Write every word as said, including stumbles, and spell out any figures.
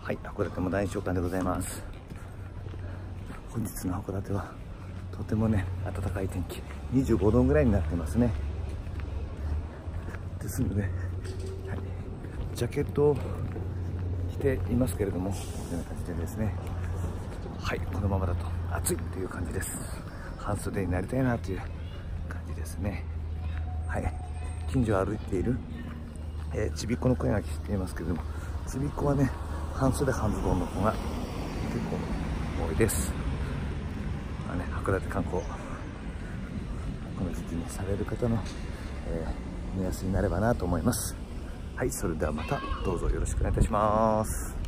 はい、函館も大商館でございます。本日の函館はとてもね、暖かい天気、にじゅうごどぐらいになってますね。ですので、はい、ジャケットを着ていますけれども、こんな感じでですね、はい、このままだと暑いという感じです。半袖になりたいなという感じですね。はい、近所を歩いている、えー、ちびっこの声が聞いていますけれども、ちびっこはね、半袖半ズボンの子が結構多いです。まあね、函館観光、この時期にされる方の、えー、目安になればなと思います。はい、それではまたどうぞよろしくお願いいたします。